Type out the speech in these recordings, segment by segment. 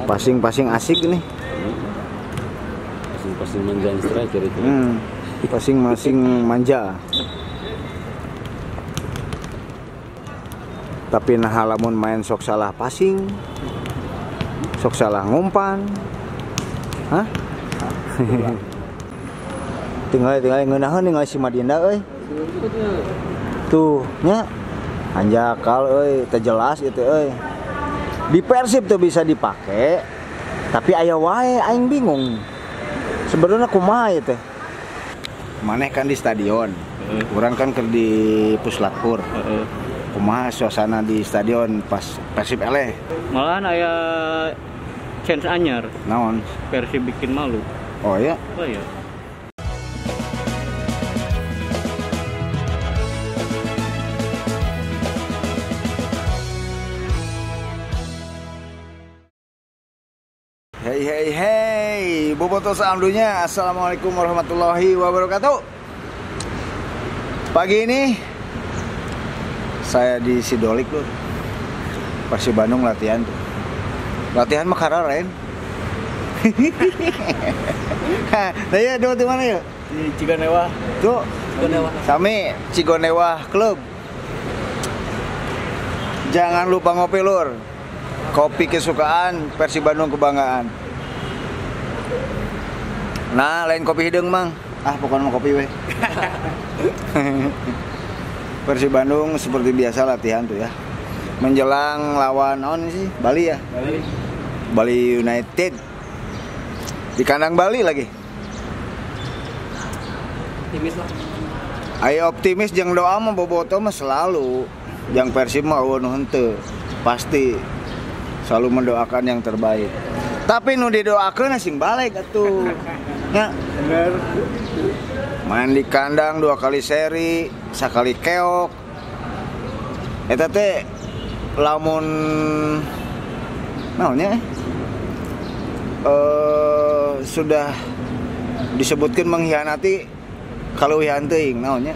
Passing asik nih. Passing manja striker itu. Passing manja. Tapi nah lamun main sok salah passing, sok salah ngumpan. Hah? tinggal ngeunaheun ningali si Madinda euy. Tuh nya anjakal euy, teu jelas itu euy. Di Persib tuh bisa dipake, tapi aya wae aing bingung. Sebenarnya kumaha ieu teh? Maneh kan di stadion. Urang kan keur di Puslapur. Kumaha suasana di stadion pas Persib eleh? Malahan aya chance anyar. Naon? Persib bikin malu. Oh ya? Oh iya. Hey, bobotoh seandunya. Assalamualaikum warahmatullahi wabarakatuh. Pagi ini saya di Sidolik loh. Persib Bandung latihan tuh. Latihan mah kararen. Nah ya, dua di mana ya? Di Cigonewah. Tuh. Cigonewah. Sami Cigonewah Club. Jangan lupa ngopi lur. Kopi kesukaan, Persib Bandung kebanggaan. Nah, lain kopi hidung mang. Pokoknya mau kopi weh. Persib Bandung seperti biasa latihan tuh ya. Menjelang lawan sih? Bali ya? Bali United. Di kandang Bali lagi. Optimis lah. Ayo optimis jeung doa mah bobotoh mah selalu. Yang Persib mah eueuh henteu. Pasti selalu mendoakan yang terbaik. Tapi nu didoakeun sing balik atuh. Ya, bener. Main di kandang 2 kali seri, sekali keok. Eta teh lamun naonnya? Sudah disebutkan mengkhianati kaluwihan teuing naonnya?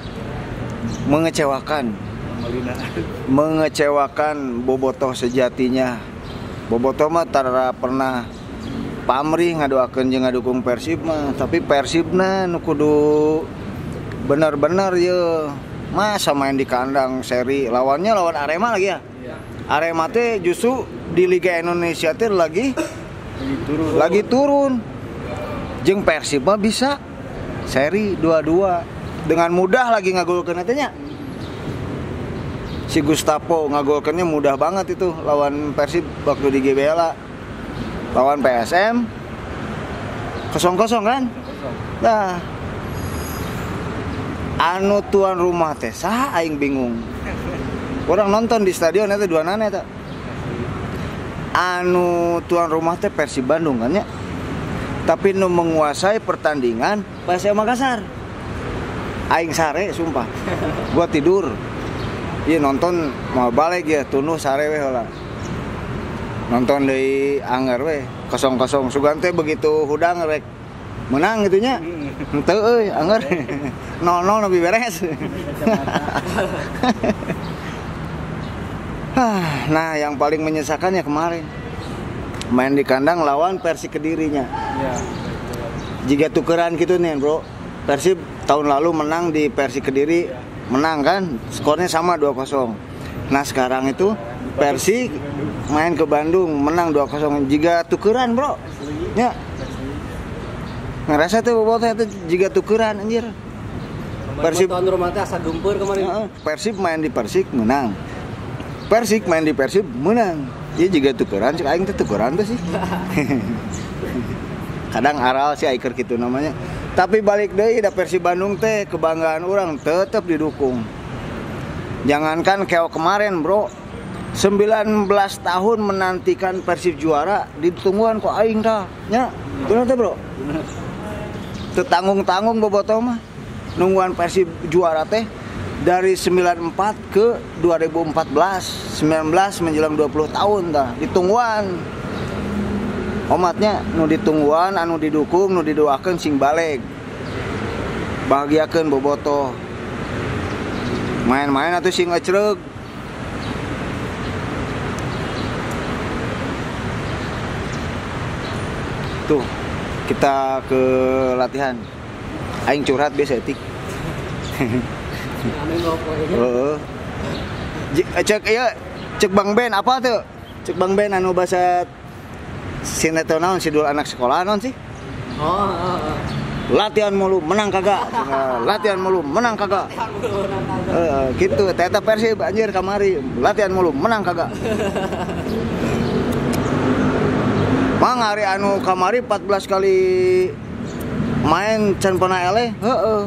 Mengecewakan bobotoh sejatinya. Bobotoh mah tara pernah pamrih ngadoakeun jeung ngadukung Persib mah, tapi Persibna nu kudu bener-bener ye. Masa main di kandang seri lawannya lawan Arema lagi ya? Arema teh justru di Liga Indonesia teh lagi turun. Jeung Persib mah bisa seri 2-2 dengan mudah lagi ngagolkeun nya. Si Gustavo ngagolkannya mudah banget itu lawan Persib waktu di GBLA. Lawan PSM 0-0 kan? Nah, anu tuan rumah teh saha aing bingung. Orang nonton di stadion eta duanana eta. Anu tuan rumah teh Persib Bandung kan ya. Tapi nu menguasai pertandingan PSM Makassar. Aing sare sumpah. Gua tidur. Iya nonton mau balik ya tunuh sare we heula. Nonton deui anger we 0-0 sugan teh begitu hudang rek menang gitunya. Henteu euy anger 0-0 lebih beres. Nah, yang paling menyesakan ya kemarin main di kandang lawan Persik Kedirinya. Jika tukeran gitu nih, Bro. Persib tahun lalu menang di Persik Kediri. Menang kan, skornya sama 2-0. Nah sekarang itu Persik main ke Bandung menang 2-0. Jika tukeran bro, ya ngerasa tuh bobotoh itu jika tukeran anjir. Persib tahun rumah teh asa dumpeur kemarin. Persib main di Persik menang. Persik main di Persib menang. Iya jika tukeran, cek aing teh tukeran tuh sih. Kadang aral sih aiker gitu namanya. Tapi balik deui da Persib Bandung teh kebanggaan orang tetap didukung. Jangankan keok kemarin, Bro. 19 tahun menantikan Persib juara ditungguan kok aing tah. Nya, bener teh, Bro? Teu tanggung-tanggung bobotoh mah. Nungguan Persib juara teh dari 94 ke 2014. 19 menjelang 20 tahun tah ditungguan. Omatnya nu ditungguan, anu didukung, nu didoakeun sing balik. Bahagiakeun bobotoh. Main-main atuh sing ngecreug. Tuh, kita ke latihan. Aing curhat biasa etik. Anu ngopoi. Heeh. Cek ieu, cek Bang Ben apa tuh? Cek Bang Ben anu bahasa sinetron naon sidul anak sekolah naon sih? Oh. Latihan mulu menang kagak. Latihan mulu menang kagak. Gitu, Teta Persib anjir kamari. Latihan mulu menang kagak. Mang hari anu kamari 14 kali main can pernah eleh. Heeh.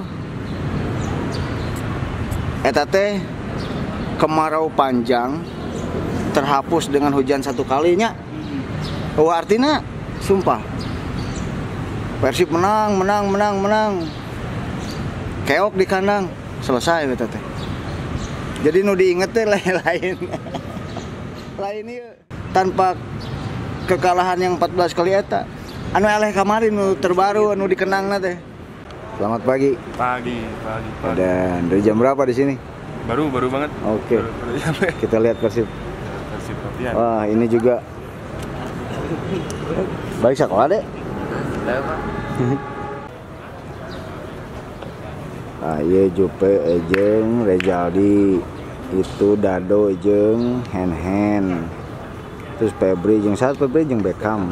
Eta teh kemarau panjang terhapus dengan hujan satu kalinya. Oh artinya sumpah Persib menang. Keok di kandang, selesai eta teh. Jadi nu diinget teh lain-lain. Lain ieu tanpa kekalahan yang 14 kali eta. Anu eleh kemarin nu terbaru anu dikenangna teh. Selamat pagi. Pagi. Dan dari jam berapa di sini? Baru banget. Oke. Baru nyampe. Kita lihat Persib. Persib latihan. Wah, ini juga balik sekolah deh. Ah, iya Jupe ejeng Rejaldi itu Dado ejeng Hen. Terus Febri jeung Beckham.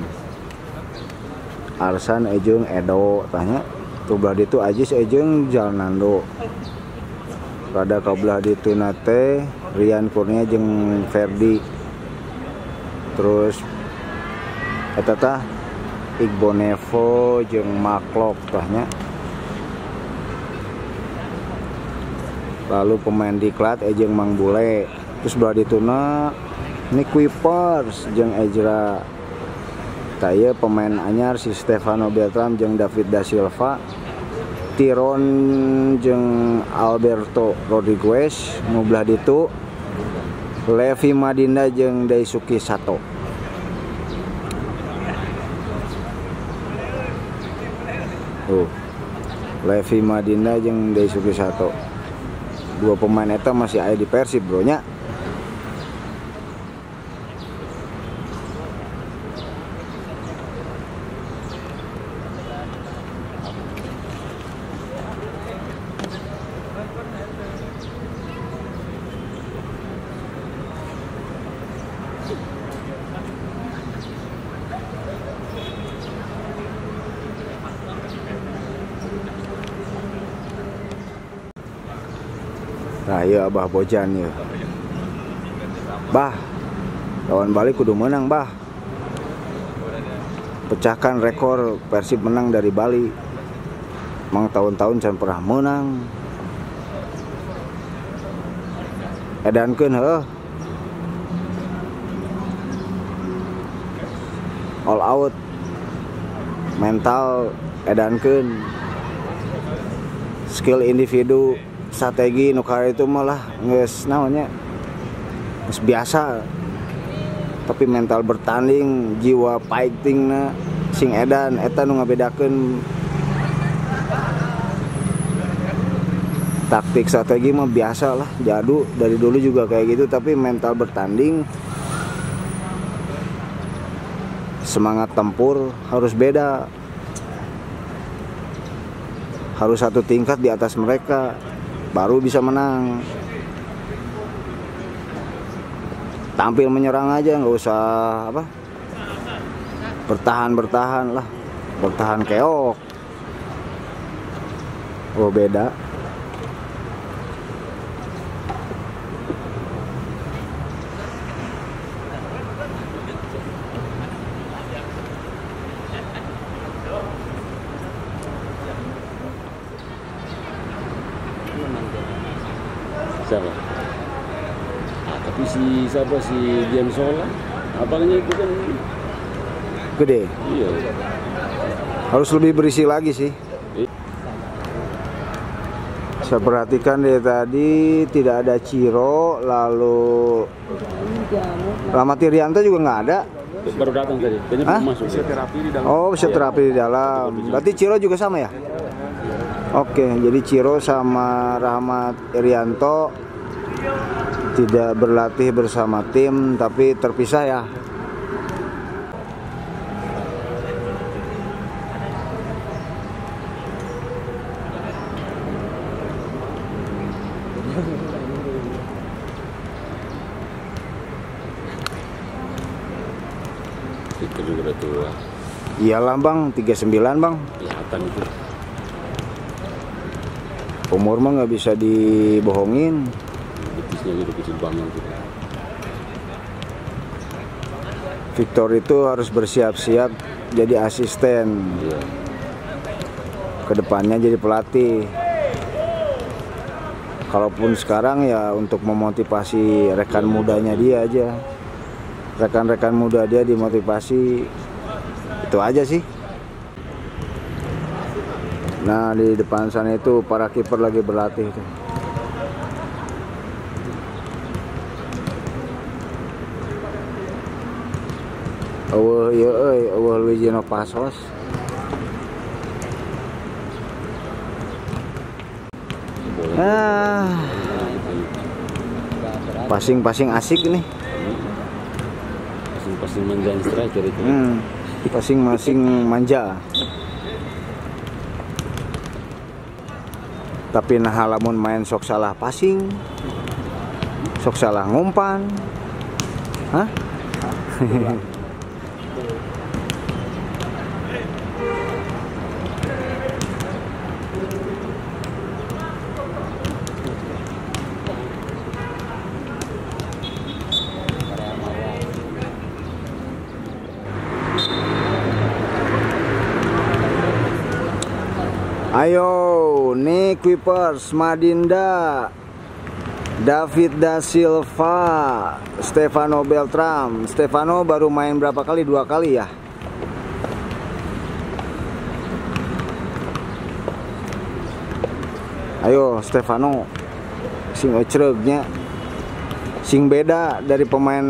Arsan ejeng Edo tanya. Kebelah ditu Ajis ejeng Jalnando. Pada kebelah ditu nate Rian Kurnia jeung Ferdi. Terus eta tah Igbo Nevo jeung Maklok tahnya. Lalu pemain diklat ejeng Mang Bule. Terus belah dituna Nick Kuipers jeung Ezra. Taya pemain anyar si Stefano Beltram jeung David da Silva. Tiron jeung Alberto Rodriguez. Nu belah ditu Levi Madinda jeung Daisuke Sato. Levi Madinda jeung Daisuke Sato. Dua pemain eta masih aya di Persib, bro nya. Nah iya Abah Bojan ya. Bah, lawan Bali kudu menang bah. Pecahkan rekor Persib menang dari Bali. Mang tahun-tahun can pernah menang. Edankeun heuh. All out. Mental edankeun. Skill individu strategi nukar itu malah geus naonnya geus biasa, tapi mental bertanding jiwa fightingna sing edan eta nu ngabedakeun. Taktik strategi mah biasa lah, jadu dari dulu juga kayak gitu, tapi mental bertanding semangat tempur harus beda, harus satu tingkat di atas mereka baru bisa menang. Tampil menyerang aja, nggak usah apa bertahan lah, bertahan keok. Oh beda. Siapa? Tapi si Dian Sola, abangnya itu kan Gede. iya. Harus lebih berisi lagi sih. Saya perhatikan dari tadi tidak ada Ciro, lalu Ramati Rianto juga nggak ada. Baru datang tadi, kayaknya belum masuk. Fisioterapi di dalam. Oh, fisioterapi di dalam. Berarti Ciro juga sama ya? Oke, jadi Ciro sama Rahmat Irianto tidak berlatih bersama tim tapi terpisah ya. Itu juga udah tua. Iyalah bang, 39 bang. Kelihatan itu. Umur mah nggak bisa dibohongin. Betisnya gitu kecil banget gitu. Victor itu harus bersiap-siap jadi asisten. Iya. Kedepannya jadi pelatih. Kalaupun sekarang ya untuk memotivasi rekan mudanya dia aja. Rekan-rekan muda dia dimotivasi. Itu aja sih. Nah di depan sana itu para kiper lagi berlatih tuh. Eueuh ieu euy, eueuh Luigi no pasos. Passing-passing asik nih. Passing manjain striker itu. Passing-passing manja. Tapi nah lamun main sok salah passing, sok salah ngumpan. Hah? Ayo, nih Kuipers, Madinda, David da Silva, Stefano Beltram. Stefano baru main berapa kali? 2 kali ya? Ayo Stefano, sing ecregnya, sing beda dari pemain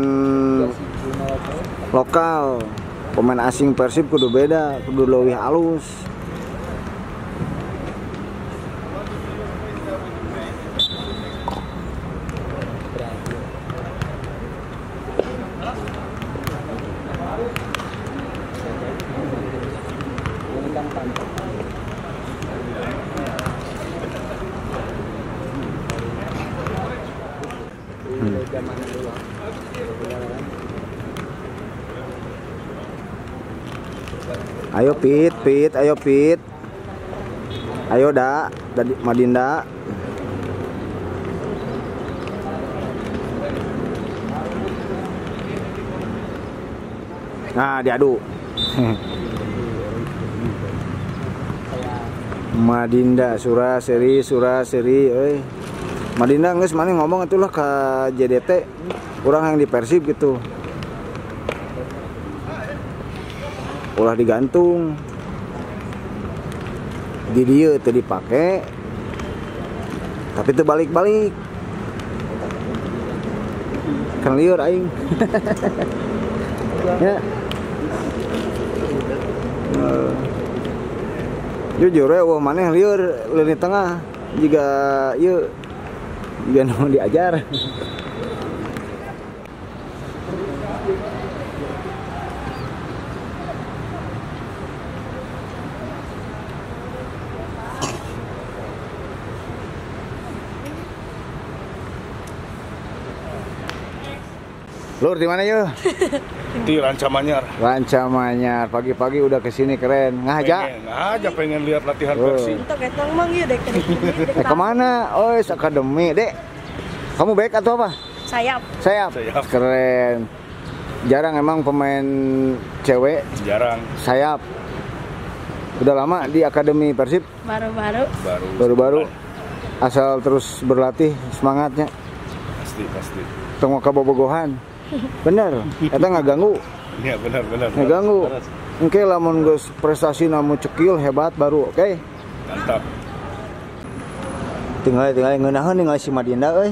lokal. Pemain asing Persib kudu beda, kudu leuwih halus. Ayo Pit, ayo Pit. Ayo dak, Madinda. Nah, diadu. Madinda Suraseri, euy. Madinda geus maneh ngomong atulah ka JDT, urang yang di Persib gitu. Ulah digantung. Di dieu teu dipake. Tapi teu balik-balik. Kan lieur aing. Ya. Jujur ya, wah maneh lieur leuwih tengah jika ieu juga nu diajar. Lur di mana yuk? Di Rancamanyar. Rancamanyar, pagi-pagi udah kesini keren. Ngaja? Pengen lihat latihan Persib. Kemana? Oh, akademi, Dek. Kamu back atau apa? Sayap. Sayap. Keren. Jarang emang pemain cewek. Jarang. Sayap. Udah lama di akademi Persib? Baru-baru. Asal terus berlatih semangatnya. Pasti. Tunggu ke bobogohan. Bener, eta nggak ganggu. Iya benar. Nggak ganggu. Oke, lamun geus prestasi namu cekil hebat baru, oke? Mantap. Tinggal ngeunaheun ningali si Madinda euy.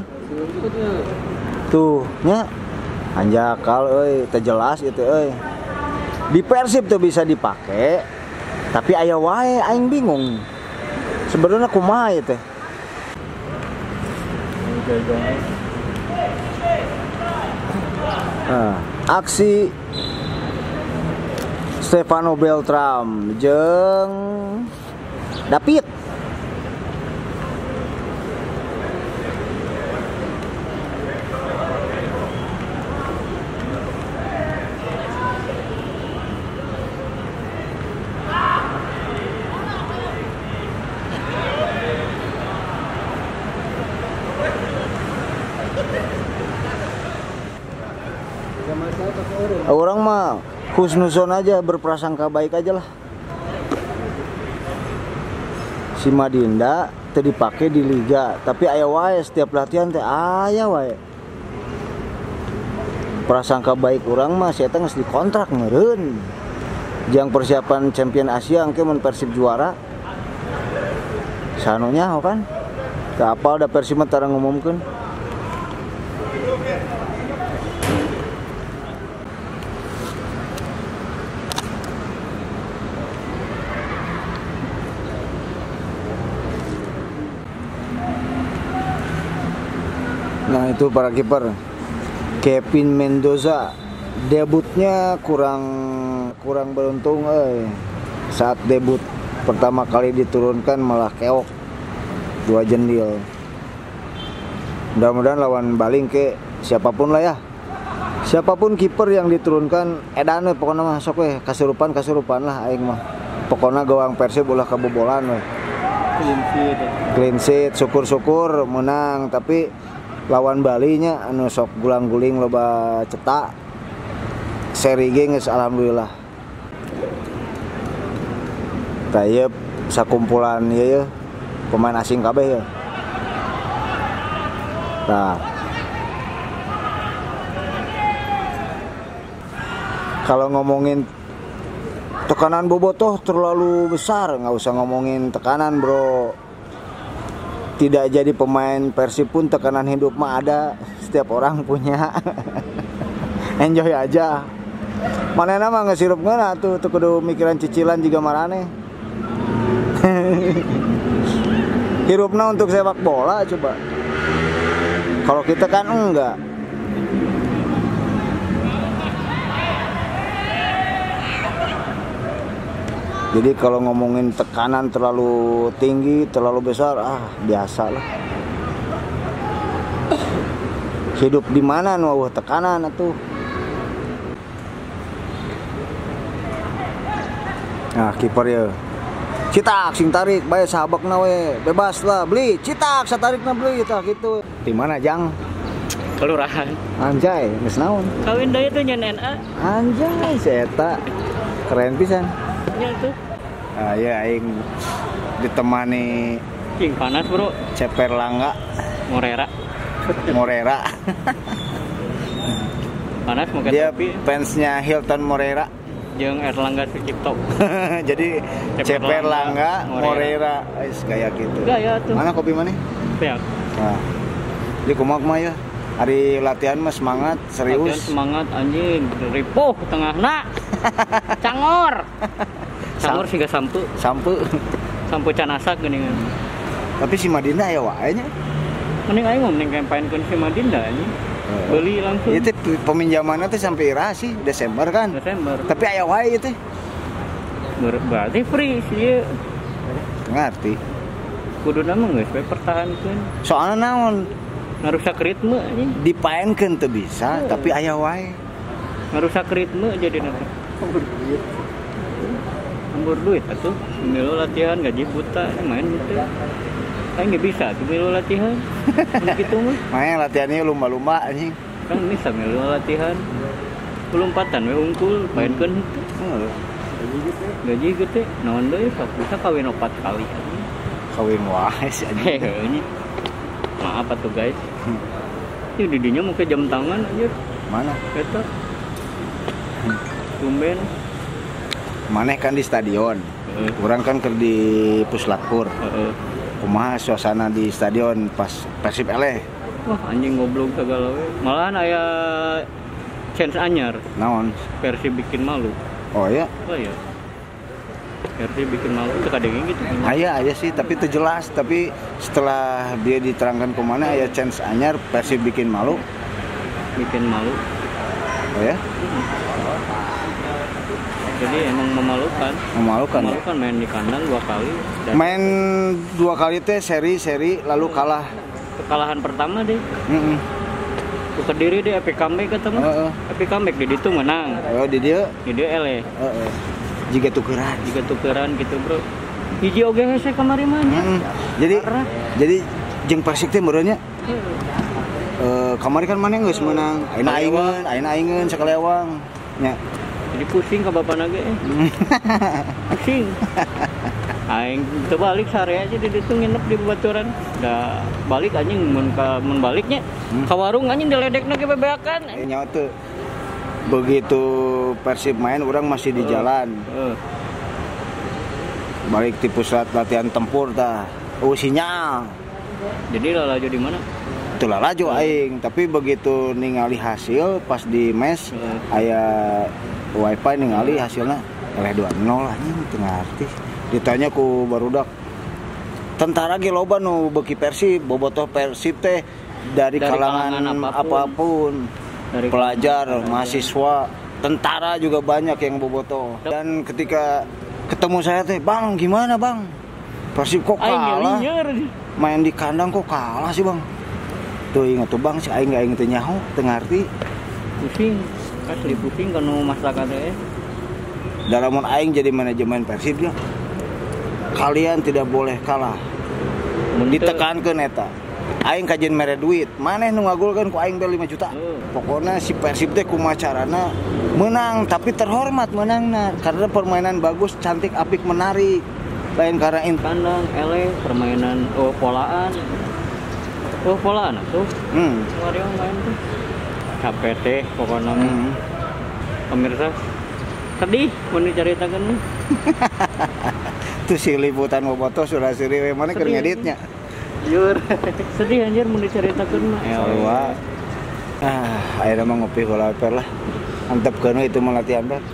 Tuh, nya anjakal euy, teu jelas itu euy. Di Persib tuh bisa dipake, tapi aya wae aing bingung. Sebenarnya kumaha ieu teh? Aksi Stefano Beltram jeung David. husnuzon aja, berprasangka baik aja lah. Si Madinda teu dipake di liga, tapi aya wae setiap latihan teh aya wae. Prasangka baik urang mah saya teh geus dikontrak meureun. Jang persiapan Champion Asia engke mun Persib juara. Sanunya kan? Teu apal da Persib mah tara ngumumkeun. Nah itu para kiper. Kevin Mendoza debutnya kurang beruntung saat debut pertama kali diturunkan malah keok 2 jendil. Mudah-mudahan lawan baling ke siapapun lah ya. Siapapun kiper yang diturunkan edan we pokona mah sok we kasurupan lah aing mah. Pokona gawang Persib ulah kabobolan we. Clean sheet, syukur-syukur menang, tapi lawan Bali nya anu sok gulang-guling loba cetak seri ge geus alhamdulillah. Tayep sakumpulan ieu pemain asing kabeh ya. Nah, kalau ngomongin tekanan bobotoh terlalu besar, nggak usah ngomongin tekanan bro. Tidak jadi pemain Persib pun tekanan hidup mah ada, setiap orang punya. Enjoy aja. Manehna mah ngesirup ngeuna tuh kudu mikiran cicilan juga marane. Hirupna untuk sepak bola coba. Kalau kita kan enggak. Jadi kalau ngomongin tekanan terlalu tinggi, terlalu besar, biasalah. Hidup di mana nu tekanan atuh. Nah, kiper ya. Citak sing tarik bae sahabakna we, bebas lah beli. Citak satarikna beli tah gitu. Di mana Jang? Kelurahan. Anjay, geus naon? Kawin deui teh nyen NA. Anjay, si eta keren pisan. Ya tuh. Ya aing ditemani Cing panas bro. Ceper Langga Morera. Panas mau Dia topi. fansnya Hilton Morera Jeung Erlangga Sucipto. Jadi Ceper Langga Morera kayak gitu. Gaya tuh. Mana kopi mana? Peak. Nah, jadi kumaha ya. Hari latihan mah semangat, serius. Latihan semangat anjing, ripuh tengahna. Cangor. Cangor siga sampu canasak geuningan. Tapi si Madinda aya wae nya. Mending aing mending kampainkeun si Madinda anjing. Beli langsung. Itu peminjamannya teh sampai Irasi Desember kan? Desember. Tapi aya wae itu. Berarti free sih. Ngerti. Kuduna mah geus we pertahankeun. Soalnya naon? Ngarusak ritme anjing. Dipaenkeun teu bisa, tapi aya wae. Ngarusak ritme jadi nanti. Ambur duit atuh, milu latihan gaji buta main gitu. Aing ge bisa tuh milu latihan. Mun kitu mah. Main latihannya lumba-lumba anjing. Kan bisa milu latihan. Lompatan we unggul maenkeun henteu. Gaji gede, naon deui sok bisa kawin 4 kali anjing. Kawin wae si anjing. Maaf atuh guys. Di didinya mau ke jam tangan anjir. Mana? Eta. Tumben. Maneh kan di stadion. Kurang kan keur di Puslapur. Kumaha suasana di stadion pas Persib eleh? Wah, anjing goblok segala we. Malahan aya chance anyar. Naon? Persib bikin malu. Oh ya? Oh iya. Persib bikin malu teu kadenge gitu. Aya sih, tapi itu jelas. Tapi setelah dia diterangkan kemana aya chance anyar Persib bikin malu. Bikin malu. Oh ya? Jadi emang memalukan. Memalukan main di kandang 2 kali. Main 2 kali teh seri lalu kalah. Kekalahan pertama deh. Ku Kediri deh epic comeback ketemu. Epic comeback di ditu menang. Oh di dia eleh. Jika tukeran gitu, Bro. Hiji oge hese kamari mah. Jadi jeung Persik teh meureun nya. Kamari kan maneh geus menang. Ayeuna aingin sakali awang. Nya. Jadi pusing ke bapak nage. Pusing. Aing terbalik sare aja di ditu nginep di babaturan. Da balik anjing mun baliknya ka warung anjing diledekna ge bebeakan. Nyawa tuh begitu Persib main orang masih di jalan. Balik di pusat latihan tempur tah. Sinyal. Jadi lalajo di mana? Itu lalajo aing, tapi begitu ningali hasil pas di mes aya wifi ningali hasilnya oleh 2-0 anjing teu ngarti. Ditanya ku barudak. Tentara ge loba nu beuki Persib, bobotoh Persib teh dari kalangan apapun. Dari pelajar, mahasiswa, tentara juga banyak yang bobotoh. Dan ketika ketemu saya teh, "Bang, gimana, Bang? Persib kok kalah? Main di kandang kok kalah sih, Bang?" Tuh ingat tuh, Bang, si aing teu nyaho, teu ngarti. Pusing, asli pusing kanu masyarakat teh. Dalamun aing jadi manajemen Persib ya. Kalian tidak boleh kalah. Ditekankeun eta. Aing kajian mere duit, maneh nu ngagulkeun ku aing 5 juta. Pokoknya si Persib teh kumacarana menang tapi terhormat menangna karena permainan bagus, cantik, apik, menarik. Lain karena kandang, ele, permainan polaan. Polaan atuh. Wario main tuh. Capek teh pokoknya. Pemirsa sedih mun dicaritakeun. Tuh si liputan bobotoh sudah siri we mana keur ngeditnya. Jujur, sedih anjir mun dicaritakeun mah. Sarua. Ayeuna mah ngopi heula per lah. Antepkeun itu mah latihan teh.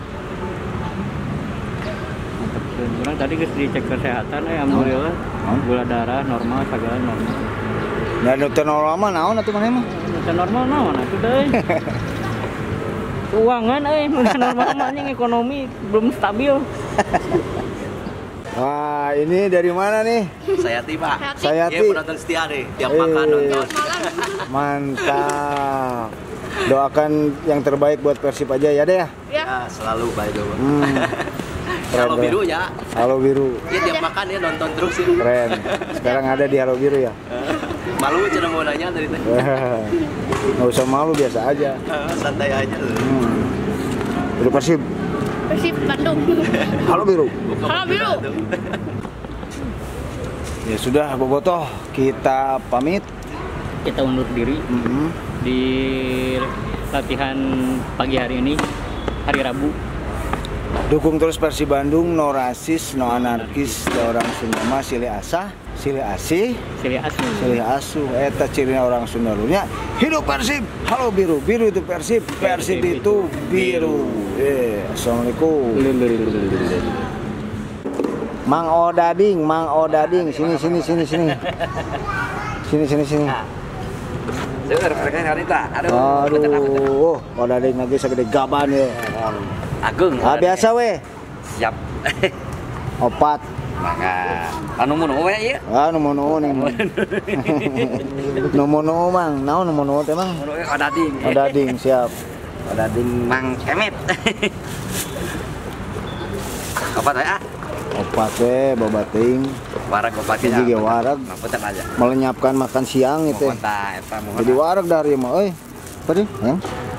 Antepkeun. Urang tadi geus dicek kesehatan alhamdulillah. Gula darah normal, segala normal. Dan dokter normal mah naon atuh maneh mah? Dokter normal naon atuh deui. Keuangan mun normal mah anjing ekonomi belum stabil. Wah, ini dari mana nih? Sayati, Pak. Sayati. Dia penonton setia nih, tiap makan nonton. Mantap. Doakan yang terbaik buat Persib aja ya deh ya. Ya, selalu baik dong. Halo Biru ya. Halo Biru. Dia tiap makan dia nonton terus sih. Keren. Sekarang ada di Halo Biru ya. Malu cenah mau nanya tadi teh. Nggak usah malu, biasa aja. Santai aja. Biru Persib. Persib Bandung. Halo Biru. Halo Biru. Ya sudah bobotoh, kita pamit. Kita undur diri di latihan pagi hari ini, hari Rabu. Dukung terus Persib Bandung, no rasis, no anarkis, orang Sunda mah silih asah, silih asih, silih asuh. Eta cirina orang Sunda lunya. Hidup Persib, halo Biru, Biru itu Persib, Persib itu Biru. Assalamualaikum. Mang Odading, sini. Dengar mereka harita. Aduh, Odading lagi segede gaban ya. Agung. Biasa we. Siap. Opat. Mangga. Anu mun we ieu? Nu mono nih. Nu mono mang, naon nu mono teh mang? Odading siap. Odading Mang Kemet. Opat we Opat we babating. Warag opat Hiji ge warag. Mapunten aja. Melenyapkan makan siang itu. Eta Jadi warag dari mah euy. Tadi, ya?